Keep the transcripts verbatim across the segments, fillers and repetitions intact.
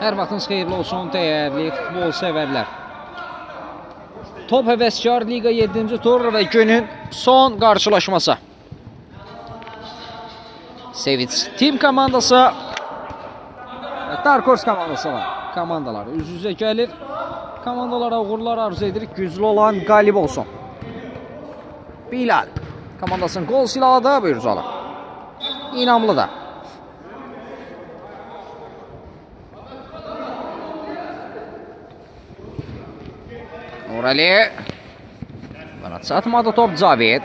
Hər vaxtınız xeyirli olsun, dəyərli futbol sevərlər. Top Həvəskar Liqa yeddinci tur və günün son qarşılaşması. Sevinç Team komandası və Dark Horse komandası var. Komandalar üz-üzə gəlir. Komandalara uğurlar arzu edirik. Güclü olan qalib olsun. Bilal komandasının qol silahı da buyurcalı. İnamlı da. Nurali. Bana çatmadı top Cavid.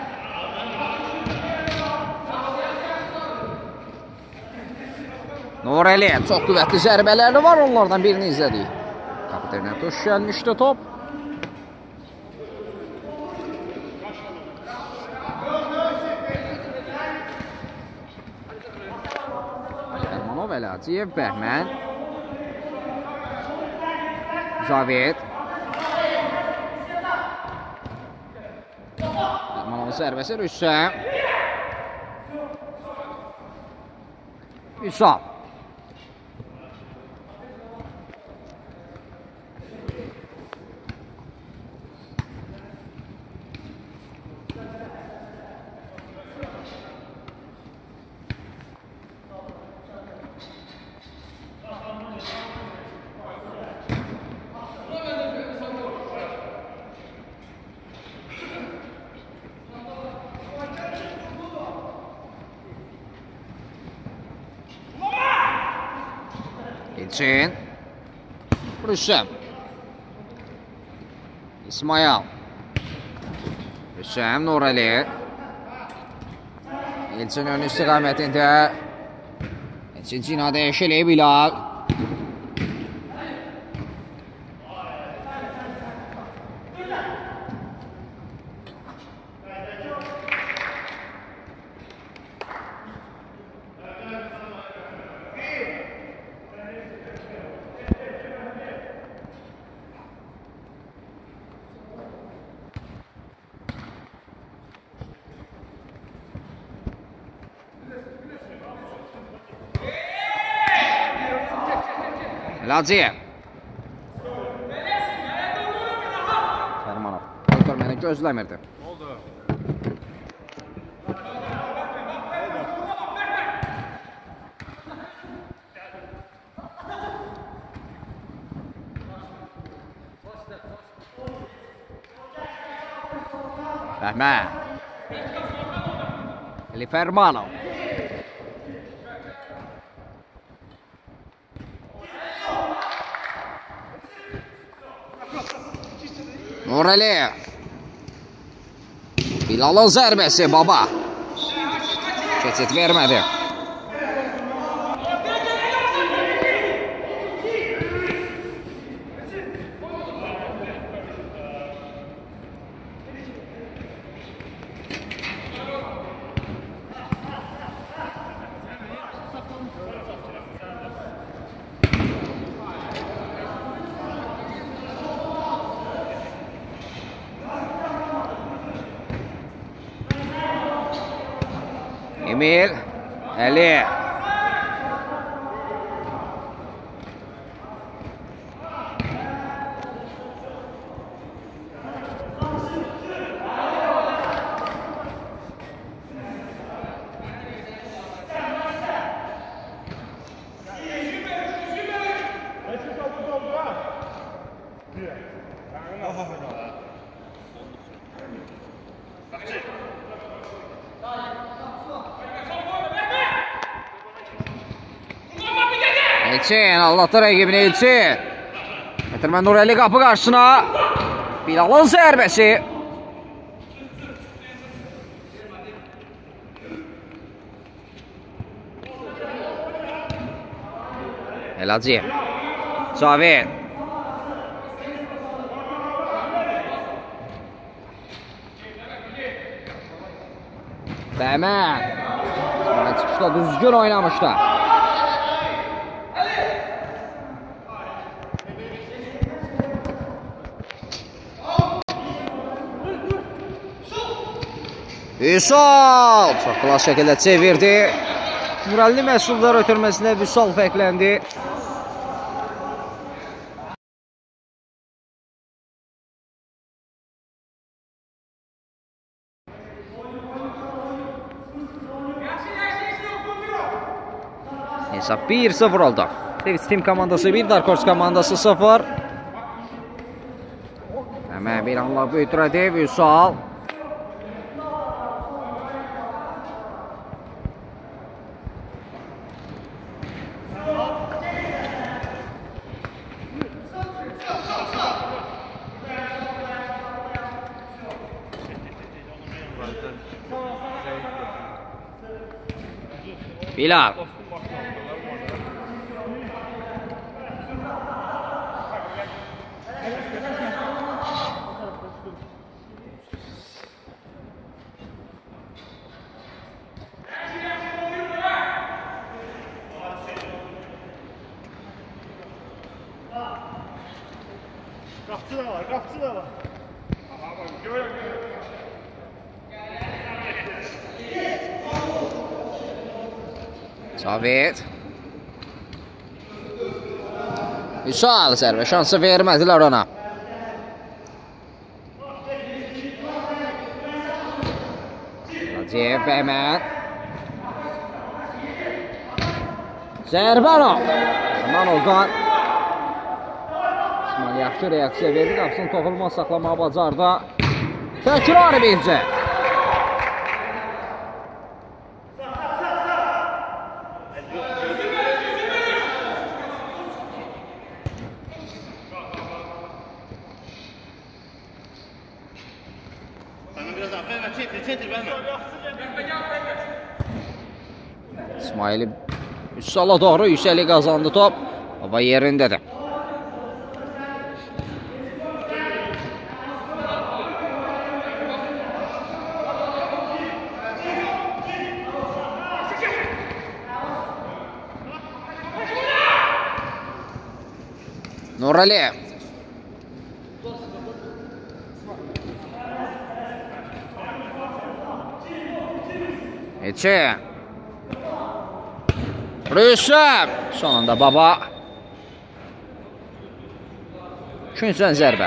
Nurali çox qüvvətli zərbələri var, onlardan birini izlədik. Kapiterinə tuş gəlmişdi top. Fərmanov, Əlacıyev, Bəhmən. Cavid. Fərmanovun zərbəsi Rüssəm. Hüsam. İlçin. Rüssəm. İsmail. Rüssəm, Nurali. İlçin ön istiqamətində. İlçin cinada eşili Bilal. Əlacıyev. Fərmanov. Doktor məni gözləmirdi. Bəhmən. Eli Fərmanov. Nurali. Bilal'ın zərbəsi baba. Keçid vermədi. Emil, Əli. İlçin, Allah'ta rəqibini İlçin. Gətirmən Nurali qapı qarşısına. Bilal'ın zərbəsi. Əlacıyev. Cavid. Bəhmən. Çıxışda düzgün oynamışdı. Vüsal çox klas şəkildə çevirdi. Nuralini məhsullar ötürməsinə Vüsal fərqləndi. Hesab bir sıfır oldu. Sevgili Team komandası bir, Dark Horse komandası sıfır. Hemen bir anla böyütürədi. Vüsal. Bilal. Qapçı da var, qapçı da var. Savit. Vüsal zərbə şansı vermədilər ona. Hacıyev Bəhmən. Zərbəno. Zərbənodan. İsmail yaxşı reaksiya verdi. Qapısını toxulmaz saxlamağa bacardı. Təkrar bircə. İsmail'i Vüsala doğru yüksəli qazandı top. Hava yerindədir. Nurali. Eçe. Rüsəm. Son anda baba. Üçüncüdən zərbə.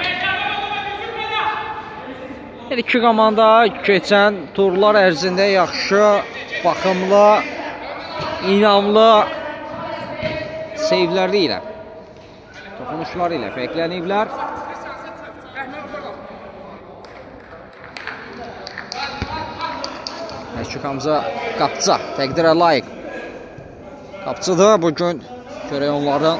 Hər iki komanda keçən turlar ərzində yaxşı, baxımlı, inamlı seyvləri ilə, toxunuşları ilə fərqləniblər. Məşukamıza qapçı, təqdirə layiq. Qapçıdır bugün, görək onların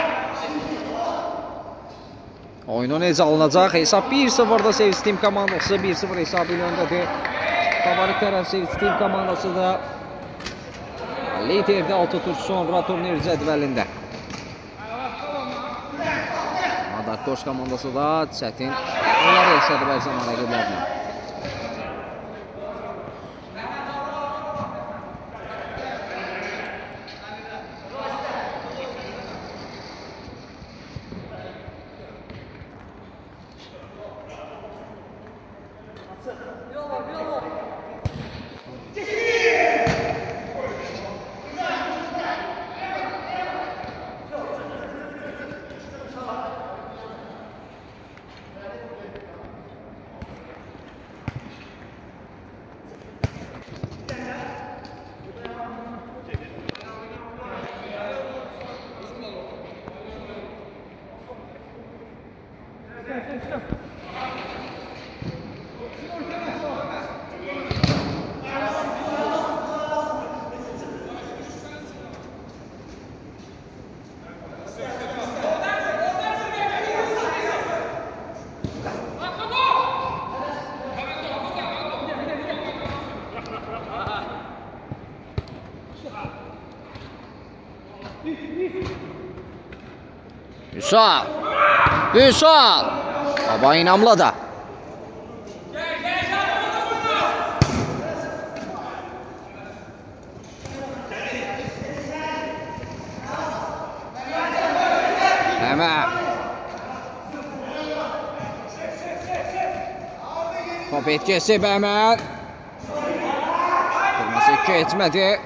oyunu necə alınacaq. Hesab bir sıfırda Sevgili Team komandası bir sıfır hesabı ilə öndədir. Favorit tərəf Sevgili Team komandası da liderdə altı tur sonra turnir cədvəlində. Dark Horse komandası da çətin onları yaşadı bəzi zaman rəqiblərinə. Vüsal. Vüsal. Baba inamlı da. Hemen. Top etkisi hemen. Kırmızı geçmedi.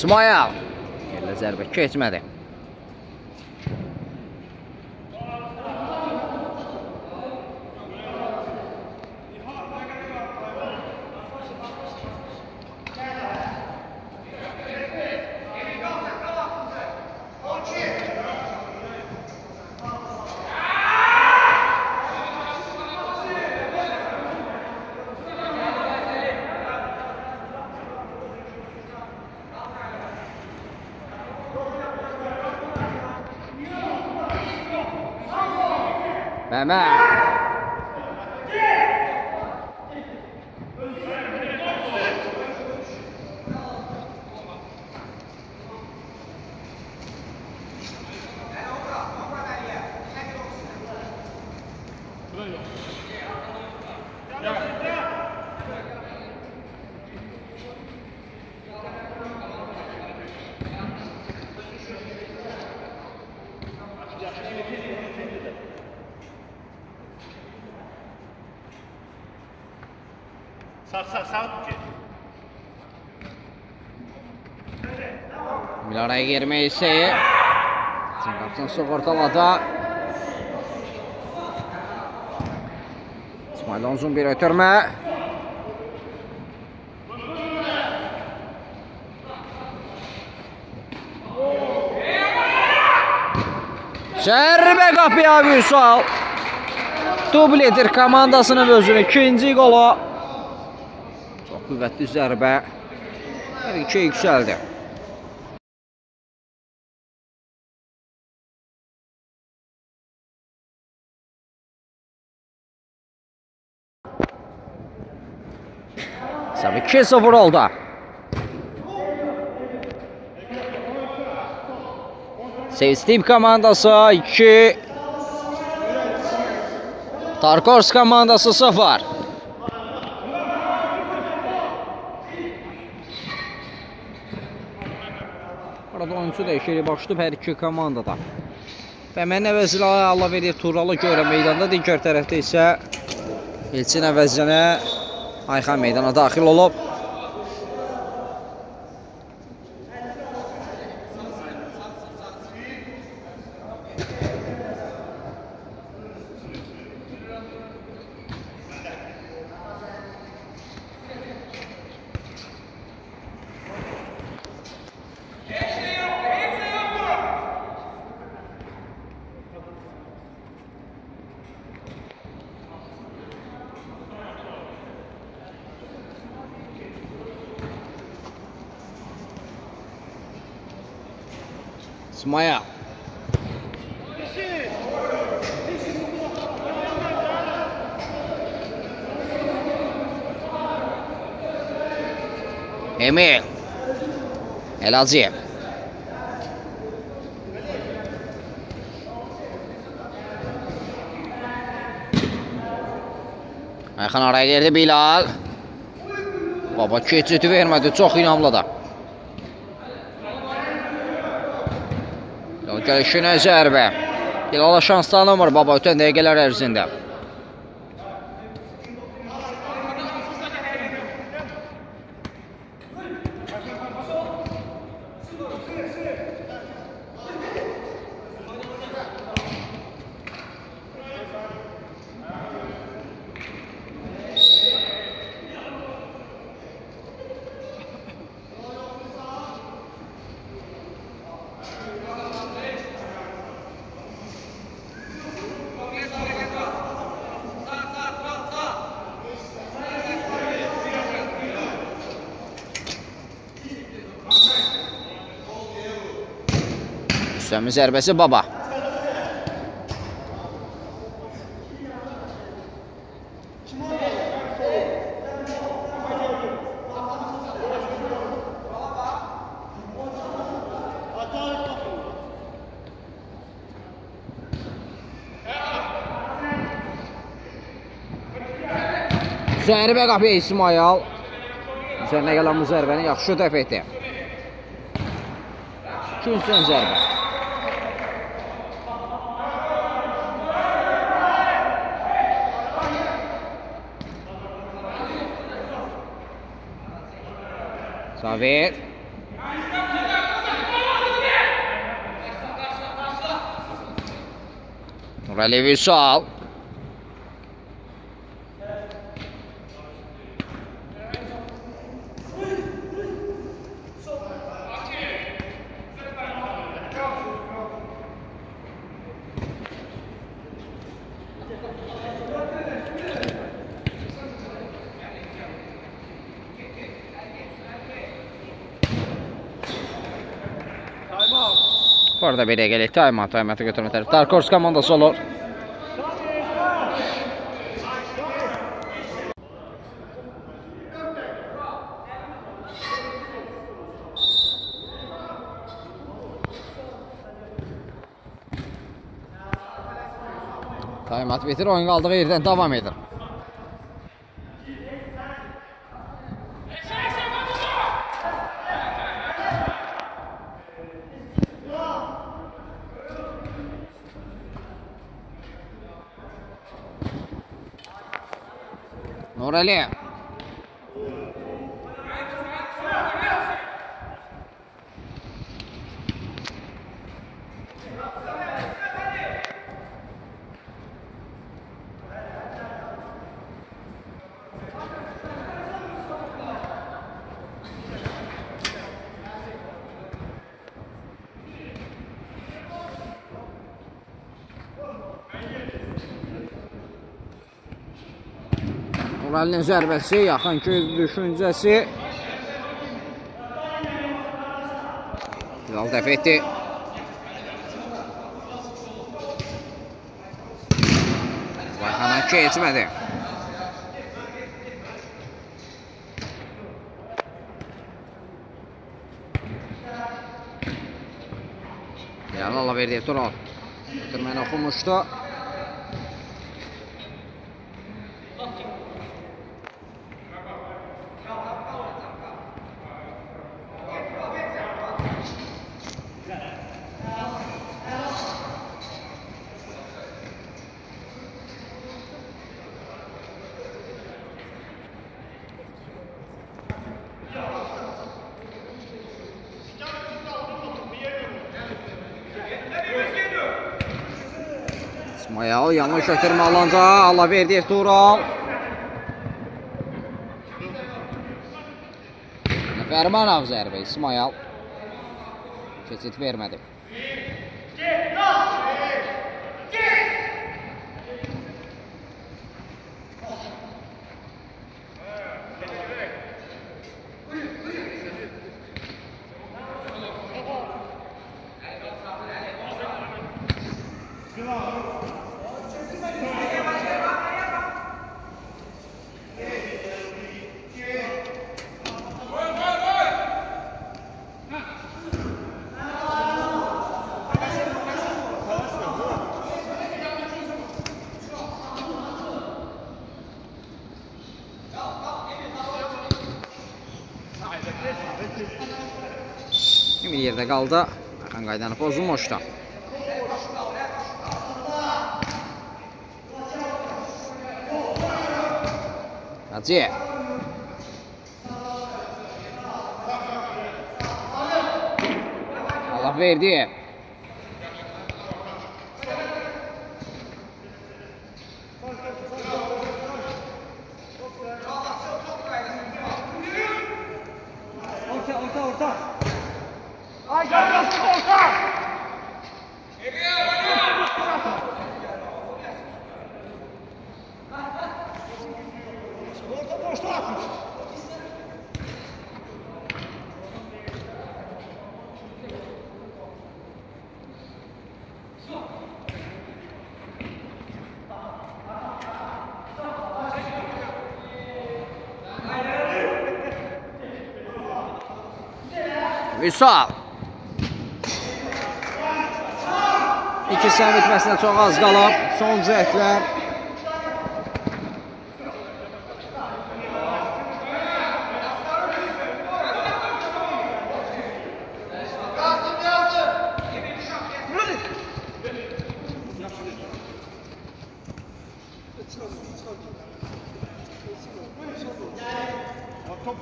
İsmail. Yerlə zərbə keçmədi. Mehmet. Sağ sağ sağ tut. Milara'ya girmeyi istəyi. Kaptan sığortaladı. İsmail uzun bir ötürmə. Zərbə qapıya Vüsal. Dubl edir komandasının özünü. İkinci qolu. Çox qüvvətli zərbə. ikiyə yüksəldi. Hesab iki sıfır oldu. Sevstim komandası iki. Tarkors komandası sıfır. Burada oyuncu dəyişikliyə başlayıb hər iki komandada. Bəmən əvəzinə Allah verir Turalı görə meydanda, digər tərəfdə isə Elçin əvəzinə Ayxan meydana daxil olub. İsmail. Emil. Elazığ. Ayxan araya girdi Bilal. Baba keçidi vermədi, çox inamlı da. Gəlişinə zərbə. Bilala şans tanımır baba ötən dəqiqələr ərzində. Üstəmin zərbəsi baba. Zərbə qapıya İsmail. Üzərinə gələn bu zərbəni yaxşı dəf etdi. İkinci zərbə. Savit. Nurali Vüsal. Bu arada belə gəlir. Time-out, time-out'u götürmə tərəf. Dark Horse komandası olur. Time-out bitir, oyun qaldığı yerdən davam edir. Nurali. Nuralinin zərbəsi, yaxın göz düşüncəsi. Güzel dəf etdi. Bayxana keçmədi. Yalala verdi Tural. Bitirməni oxumuşdu. İsmail yanlış ötürmə alınca Allah verdi Tural. Fərmanov zərbə İsmail keçid vermədi. Kimi yerdə qaldı. Yaxın qaydanı pozulmuşdu. Hacı. Allah verdi. Orta, orta, orta. Ay gel orta. Orta boşta atmış. Vüsal. İki səhv bitməsinə çox az qalıb. Son cəhdlər. Top.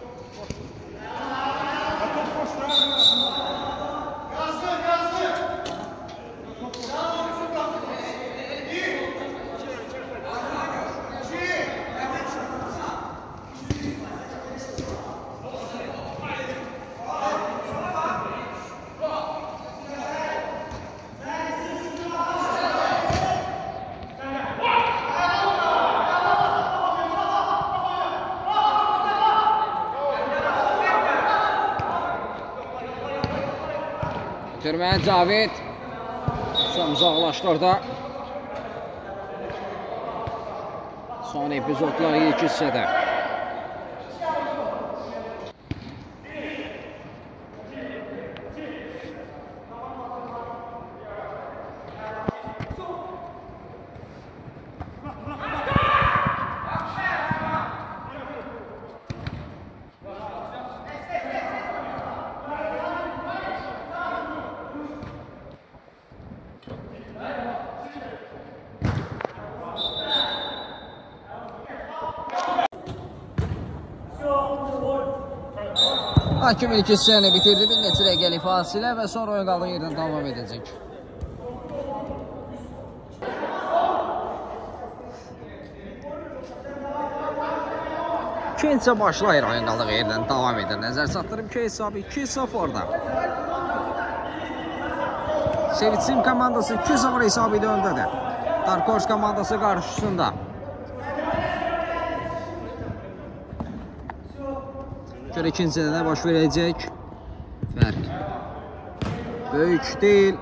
Gazlı, gazlı. Ötürmə Cavid. Son uzaqlaşdırdı. Son epizodlar ilk hissədə. Hakim ilk hissəni bitirdi. Bir neçə dəqiqəlik fasilə və sonra oyun qaldığı yerdən davam edəcək. İkinci başlayır, oyun qaldığı yerdən davam edir. Nəzər çatdırım ki, hesabı iki sıfırda. Sevitsim komandası iki sıfır hesabı ilə öndədir. Darkors komandası qarşısında. Görə ikincidə nə baş verəcək? Fərq böyük deyil.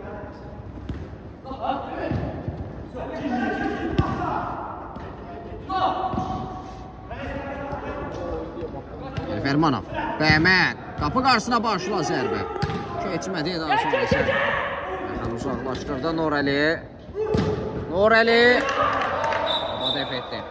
Fermanov, Bəhmən, qapı qarşısına başla zərbə. Keçmədi, daha sonra isə uzaqlaşdırdı Norəli. Norəli o dəf etdi.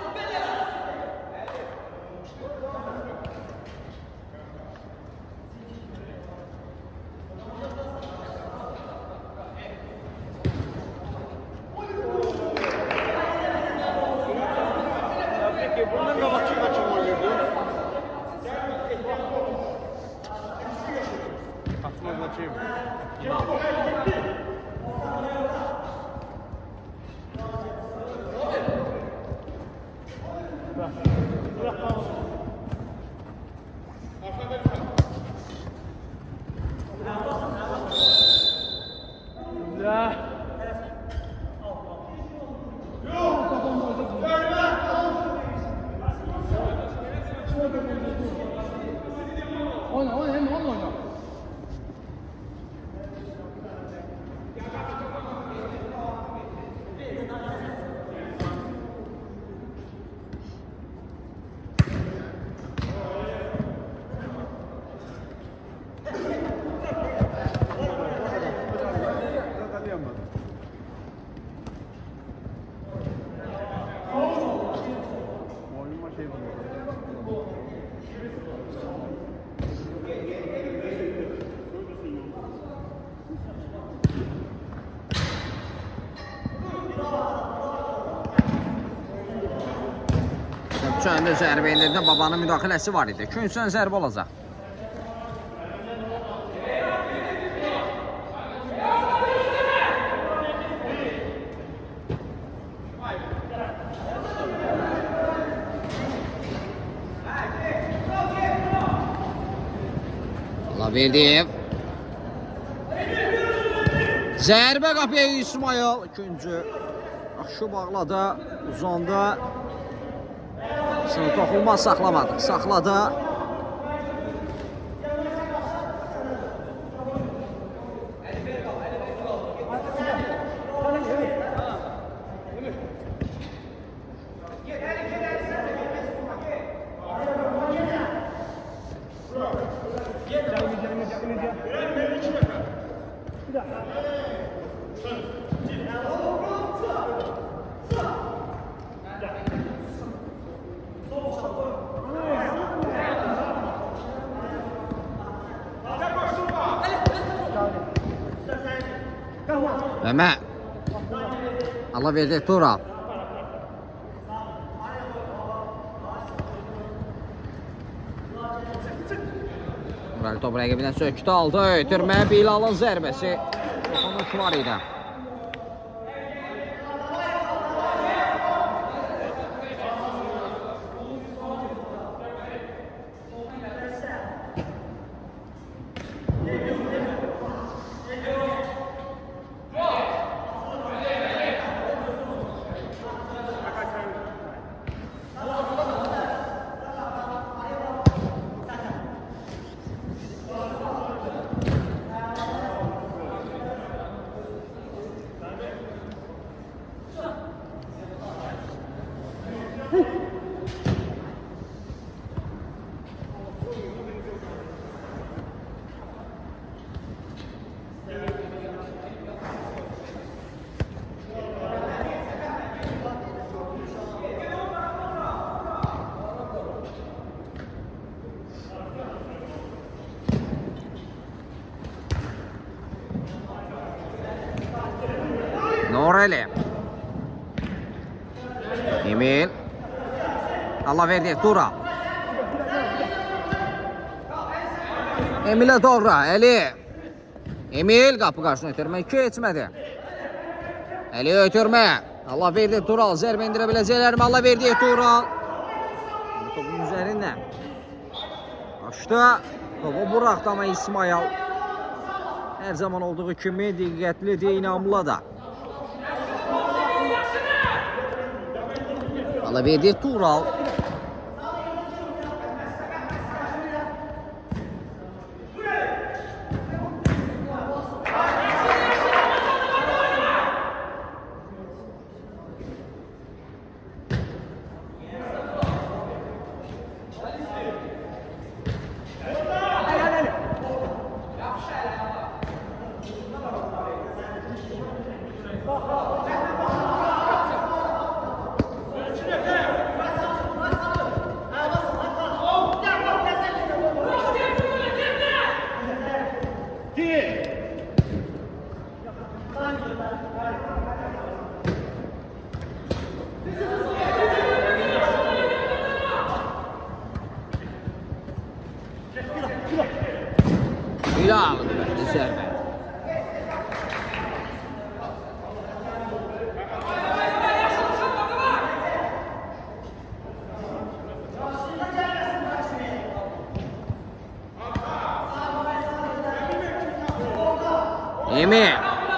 Çöndə zərbə indirdə babanın müdaxiləsi var idi. Künsön zərbə olacaq. Verdiyev. Zərbə qapıya İsmail. İkinci. Yaxşı bağladı. Uzanda. Sınır toxulmaz saxlamadı. Saxladı. Mehmet. Allah verdi Tural. Murali topu rəqibindən sökdü aldı. Ötürmə Bilalın zərbəsi. Toxunuş var idi. Nureli. Emil. Allah verdi. Tural. Emilə doğru. Əli. Emil qapı qarşısına ötürmə. iki etmədi. Əli ötürmə. Allah verdi. Tural. Zərbə indirə biləcəklər mi? Allah verdi. Tural. Topun üzərindən. Açdı. Topu buraxdı ama İsmail. Hər zaman olduğu kimi diqqətlidir, inamlı da. Allah verdi. Tural. Bilal verdi zərbə. Emil.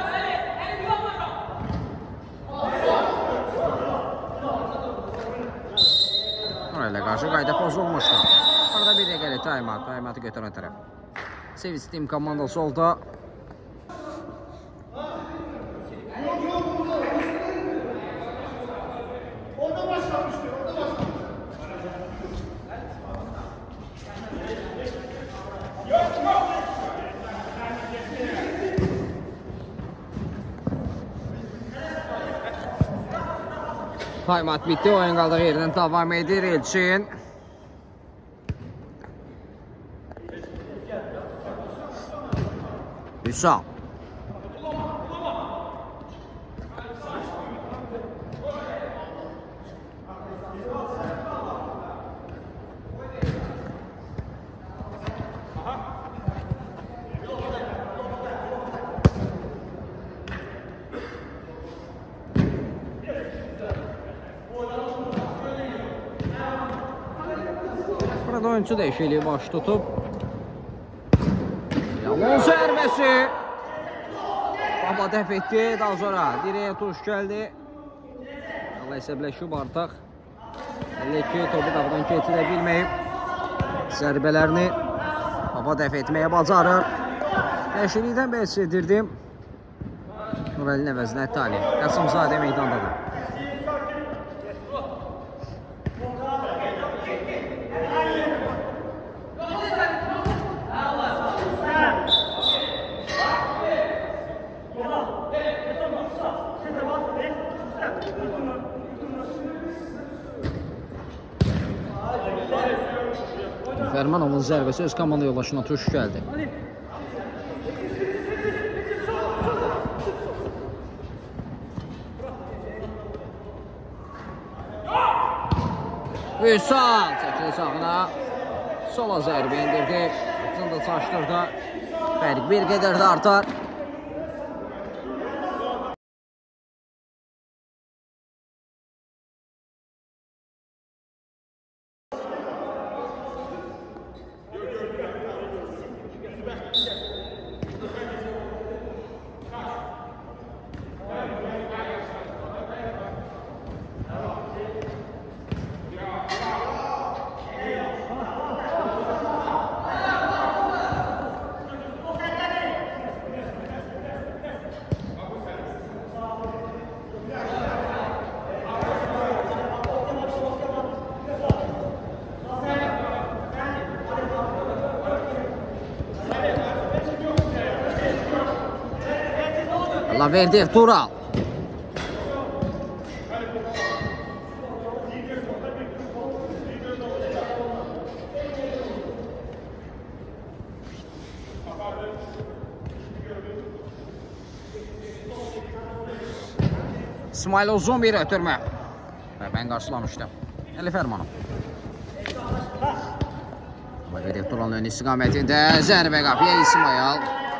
Orayla qarşı qayda pozulmuşdu. Orada bir dəqiqəli time-out. Time-out'ı götürən tərəf. Sevinç Team komandası oldu. Time-out bitti. Oyun qaldığı yerdən davam edir Elçin. Hüsam. Burada oyuncu değişikliği baş tutub. Yaman zərbəsi. Baba dəf etdi. Daha sonra direğe tuş gəldi. Allah hesabləşib artıq. Elə ki topu qapıdan keçirə bilməyib. Zərbələrini baba dəf etməyə bacarır. Dəyişiklikdən bəhs edirdim. Nurəlin əvəzinə Talib. Qasımzadə meydandadır. Fərmanovun zərbəsi öz komanda yoldaşına tuş gəldi. Hüsam çəkili sağına. Sola zərbə indirdi. Atını da çaşdırdı. Fərq bir qədər də artar. Allah verdi Tural. İsmail uzun bir ötürmə. Və mən qarşılamışdım. Əli Fərmanov. Vedek Turan'ın ön istikametində zərbə qapıya İsmail.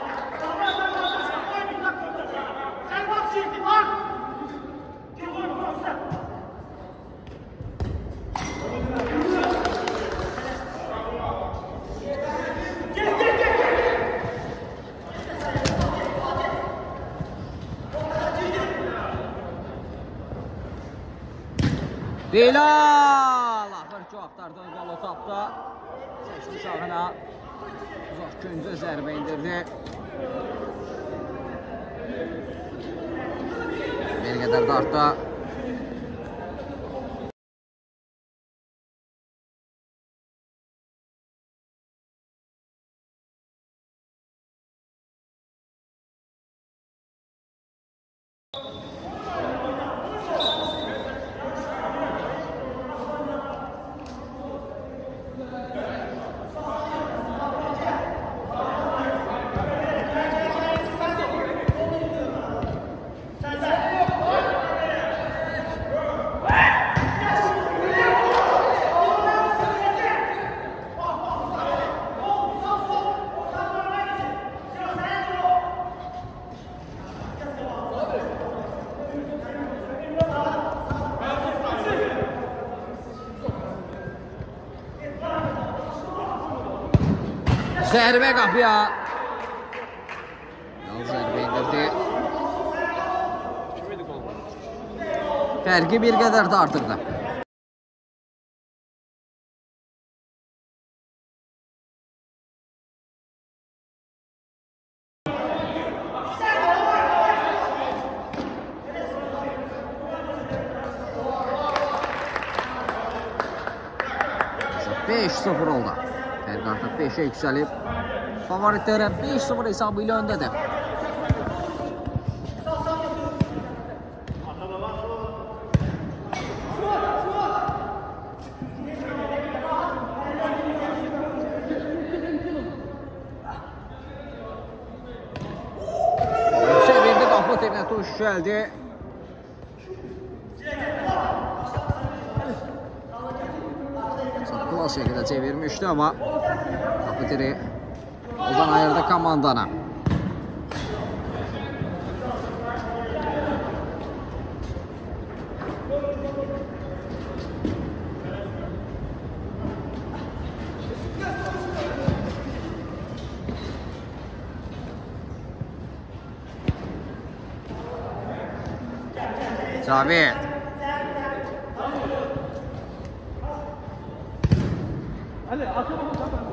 Bilal axır ki axtardığı qolu tapdı. Seçdi sağına. Uzaq küncə zərbə indirdi. Bir qədər dartdı. Zərbə qapıya. Yalnız zərbə indirdi. Fərqi bir qədər də artırdı. beş sıfır oldu. Fərq artıq beşə yüksəlib. Favoritlərə beş sıfır hesabı ilə öndədir. Çevirdi qapı terinə tuş gəldi. Klasiyaya qədər çevirmişdi ama qapı teri oradan ayırdı komandana. Cavid. Hadi atalım.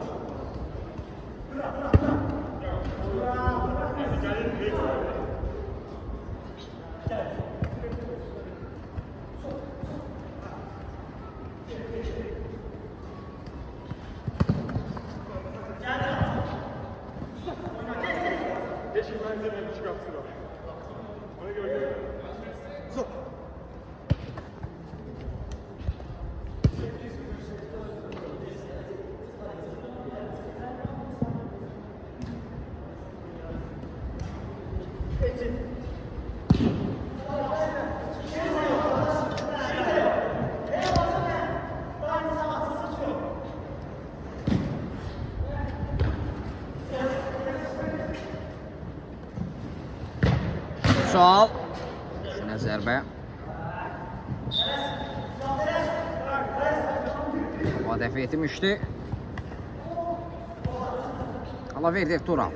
Sol. Şuna zərbə. Ama dəfə etmişdi. Ala verdi Turan.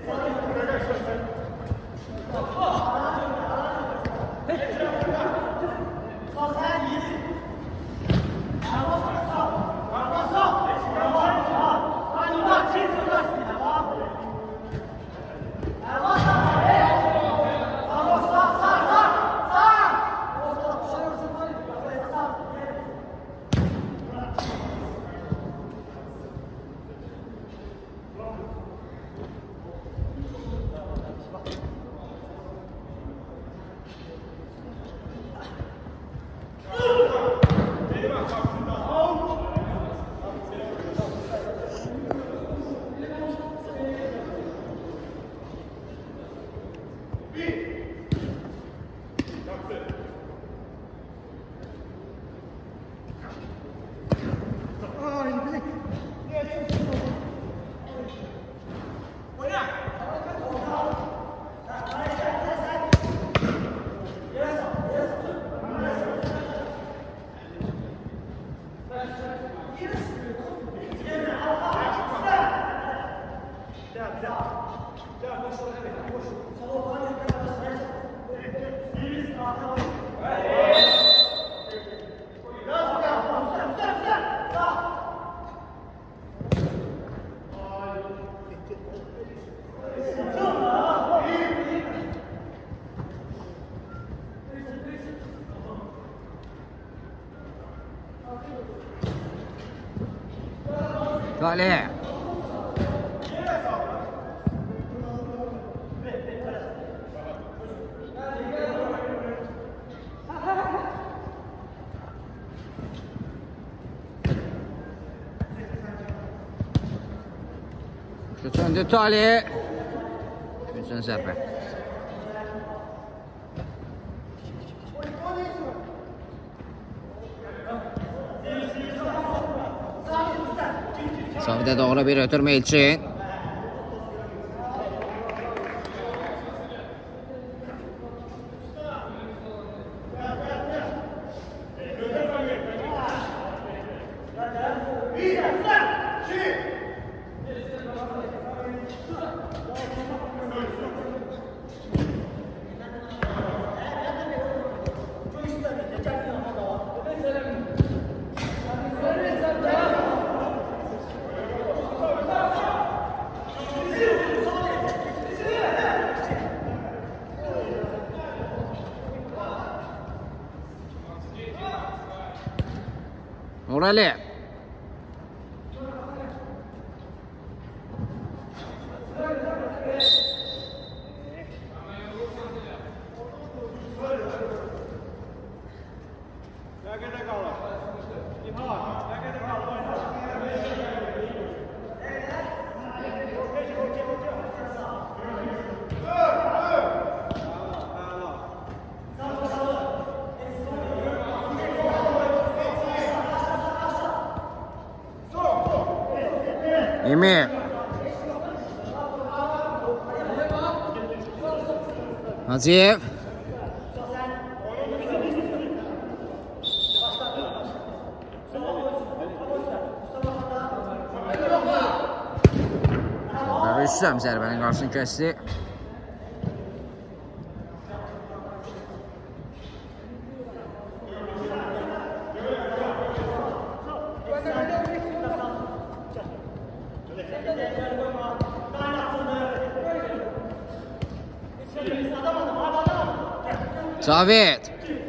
Qali. Üçüncü Tali. Üçüncü zərbə. Savidə doğru bir ötürmə için. Nurali. Emir. Hacıyev. Rüstəm zərbənin qarşısını kəsdi. Cavid.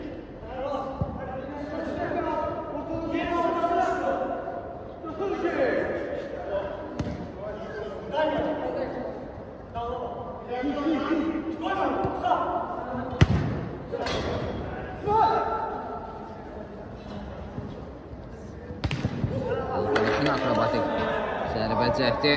Akrobatik zərbə cəhdi.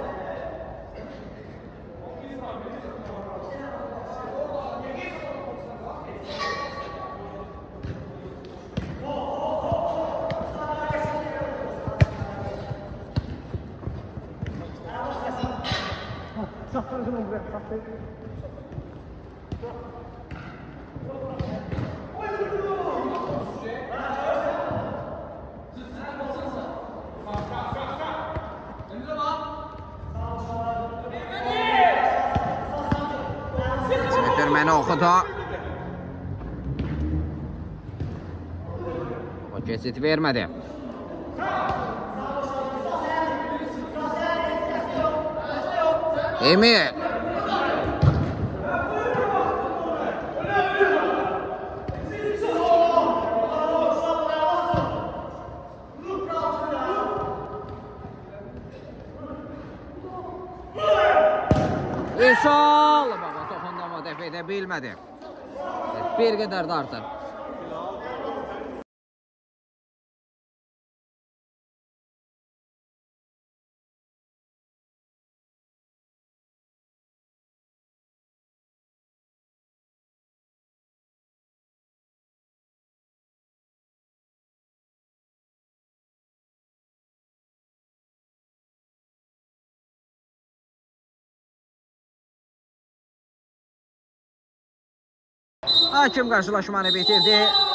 Ötürməni oxudu. O keçid vermədi. Emir. Üsal. Baba toxundu ama dəfə edə bilmədi. Bir qədər də artıq. Hakim qarşılaşmanı bitirdi.